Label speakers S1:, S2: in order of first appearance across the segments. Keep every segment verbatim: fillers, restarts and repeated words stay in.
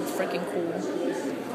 S1: freaking cool.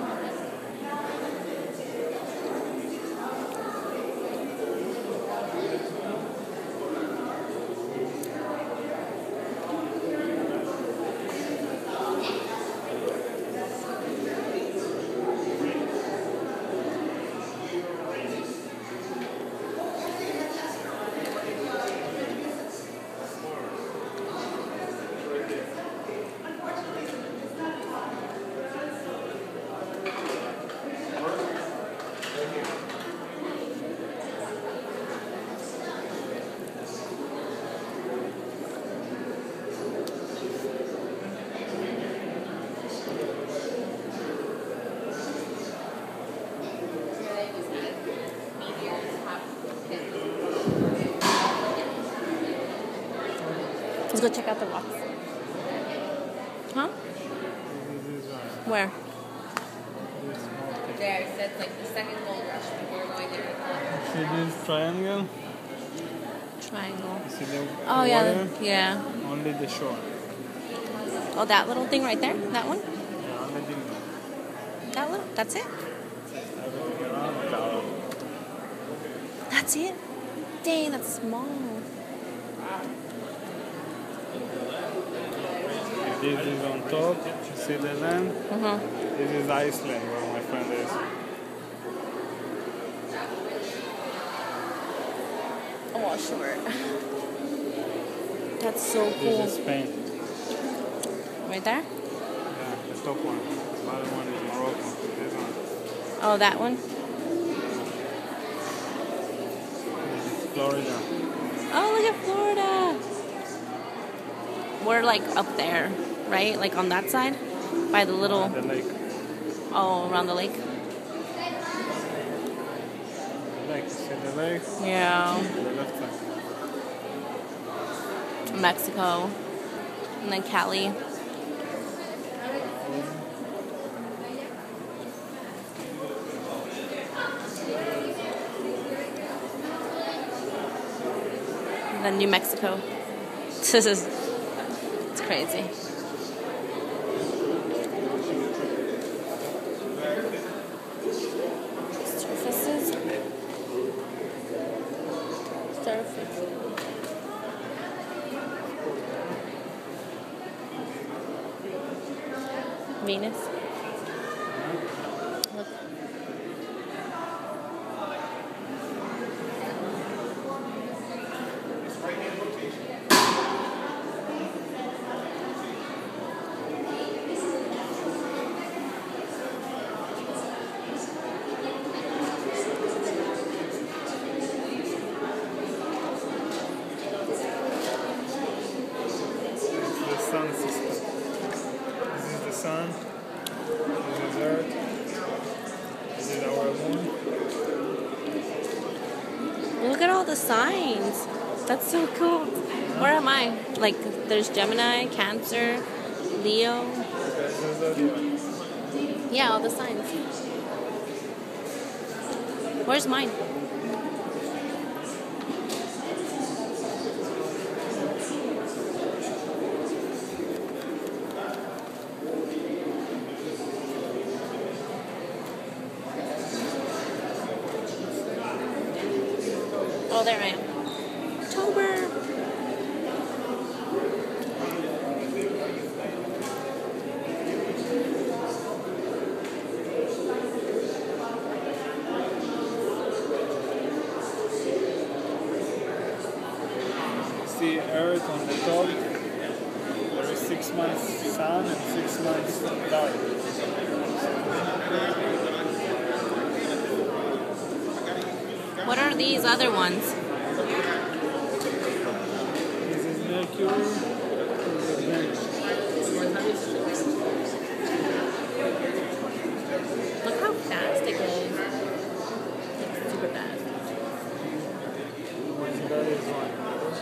S1: Let's go check out the rocks. Huh? Where?
S2: There, it says like the second gold rush before going there.
S3: See this triangle?
S1: Triangle.
S3: You see the
S1: Oh,
S3: water?
S1: yeah. Yeah.
S3: Only the shore.
S1: Oh, that little thing right there? That one?
S3: Yeah, only the
S1: That little? That's it?
S3: everything around is out.
S1: That's it? Dang, that's small.
S3: This is on top. You see the land?
S1: Mm-hmm.
S3: This is Iceland, where my friend is.
S1: Oh, sure. That's so cool.
S3: This is Spain.
S1: Right there?
S3: Yeah, the top one. The bottom one is Morocco. This one.
S1: Oh, that one?
S3: This is Florida.
S1: Oh, look at Florida. We're like up there, right? Like on that side? By the little...
S3: The lake.
S1: Oh, around the lake?
S3: The lake. See the lake?
S1: Yeah.
S3: On the left side.
S1: Mexico. And then Cali. And then New Mexico. This is... It's crazy. Surfaces. Surface. Venus. Look.
S3: The sun system. This is the sun. This is Earth. This is our moon.
S1: Look at all the signs. That's so cool. Where am I? Like, there's Gemini, Cancer, Leo.
S3: This is the
S1: Yeah, all the signs. Where's mine? Oh, there I am. October.
S3: See Earth on the top. There is six months sun and six months dark.
S1: What are these other ones?
S3: This is Mercury. This is Venus.
S1: Look how fast it goes. It's super fast.
S3: That is one.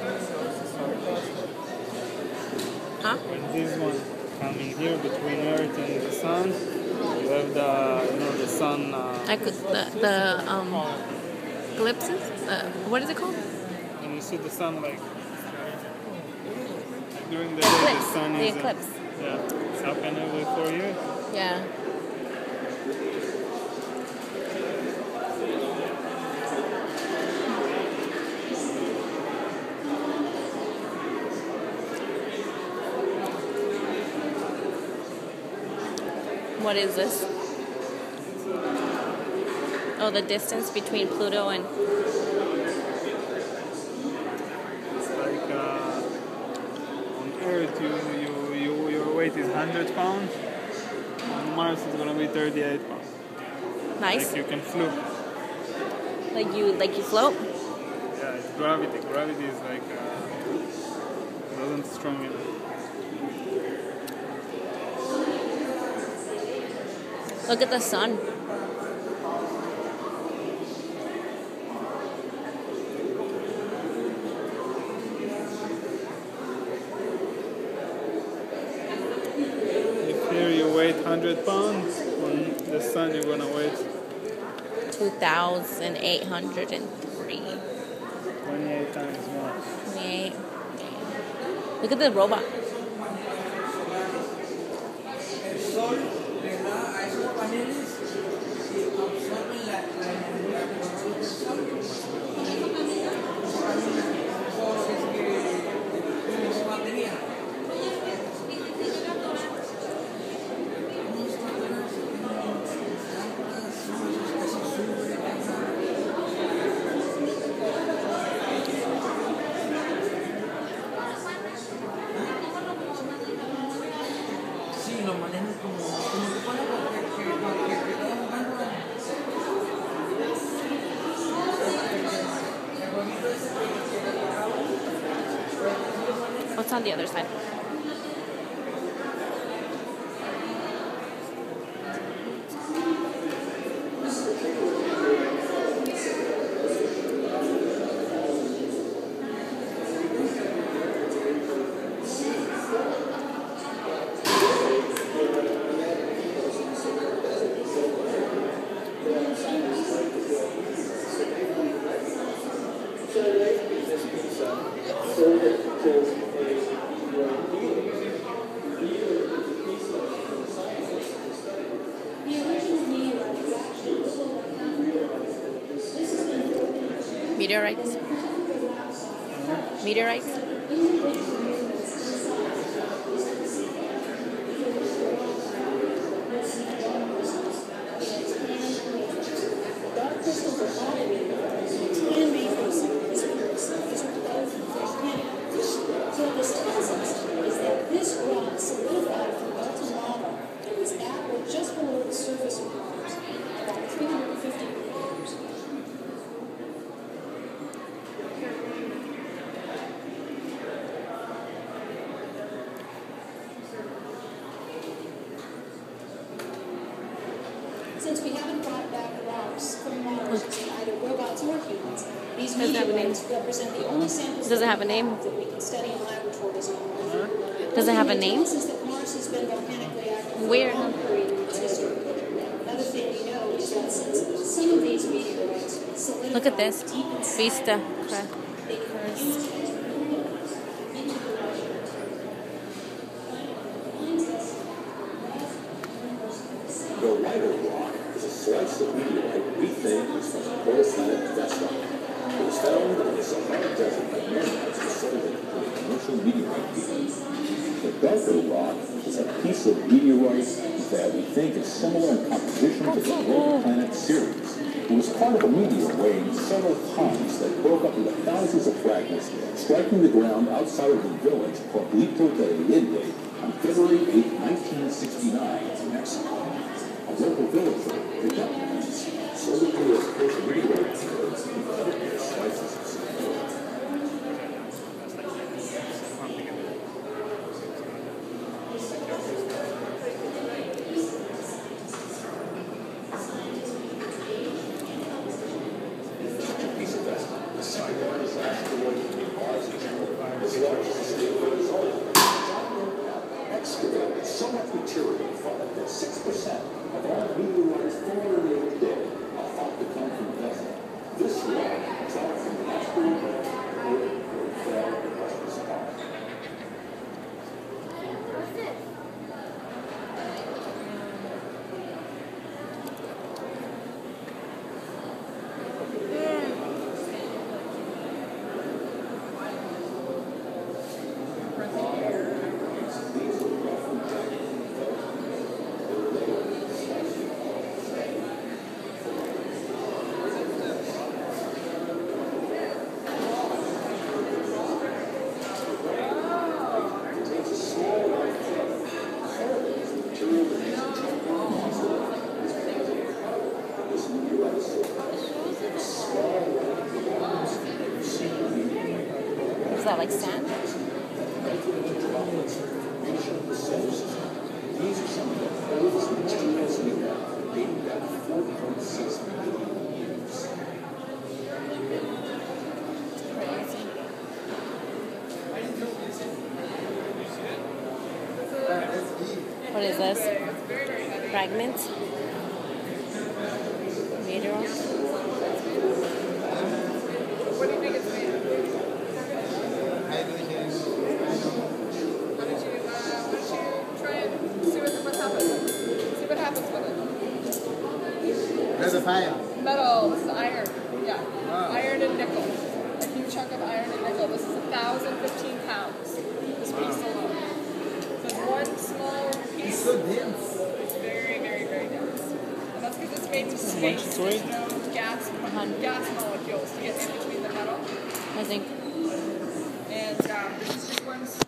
S1: Huh?
S3: When this one coming here between Earth and the sun, you have the you know the sun. Uh,
S1: Like the the um eclipses. Uh, what is it called?
S3: and you see the sun like during the day the sun
S1: The
S3: is. uh,
S1: eclipse.
S3: Yeah, it's happened every four years.
S1: Yeah. What is this? Oh, the distance between Pluto and...
S3: It's like uh, on Earth, you, you, you, your weight is one hundred pounds. On Mars, it's gonna be thirty-eight pounds.
S1: Nice.
S3: Like you can float.
S1: Like you, like you float?
S3: Yeah, it's gravity. Gravity is like uh, wasn't strong enough.
S1: Look at the sun.
S3: If here you weigh one hundred pounds, on the sun you're gonna weigh
S1: two thousand eight hundred three.
S3: twenty-eight times more.
S1: twenty-eight. Look at the robot. What's on the other side? Meteorites. Meteorites.
S4: Dark crystals are not meteorites. Can be from this So what this tells us is that this rock solidified from molten lava and was at or just below the surface of Mars about three hundred fifty years. Since we haven't brought back rocks from Mars, either robots or humans, these
S1: Does it have a name?
S4: meteorites represent the only samples
S1: Does it have a name?
S4: that we can study in laboratories on Earth.
S1: Does it have a name?
S4: This is that Mars has been volcanically active
S1: Where?
S4: for a long period in its history. Another thing we know is that since some of these meteorites solidified
S1: Look at this.
S4: deep inside
S1: Vista.
S4: Mars, they could use it to pull us into the ocean.
S5: The Ryder Rock is a slice of meteorite we think is from the coal planet Vesta. It was found in the Sahara Desert by Marinites who sold it to a commercial meteorite dealer. The darker rock is a piece of meteorite that we think is similar in composition to the dwarf planet Ceres. It was part of a meteor weighing several tons that broke up into thousands of fragments, striking the ground outside of the village Pueblito de Allende on February eighth, nineteen sixty-nine in Mexico. A local villager picked up the piece, sold it to his first meteorite dealer, and cut it into slices of steel. Piece of Vesta, the Cygnus asteroid between Mars and Jupiter, is the largest asteroid in the solar system. Excavated so much material from it that six percent of all meteorites falling in the earth today are thought to come from Vesta. This rock dropped from the asteroid belt where it fell and crushed the spark.
S2: What's this?
S1: that, like sand?
S5: These are some of the oldest materials we have, dating back four point six million years.
S1: What is this? Fragments? Minerals?
S2: What do you think it's made of? Why don't you, uh, why don't you try it? See what, what happens. See what happens with it.
S6: There's a fire.
S2: Metal, this is iron. Yeah.
S6: Wow.
S2: Iron and nickel. A huge chunk of iron and nickel. This is one thousand fifteen pounds. This piece alone. So it's one small piece.
S6: It's so dense.
S2: It's very, very, very dense. And that's because it's made in
S3: much
S2: space.
S3: it's
S2: There's
S3: weighed?
S2: no gas, gas molecules to get in between the metal.
S1: I think.
S2: And um, this is just one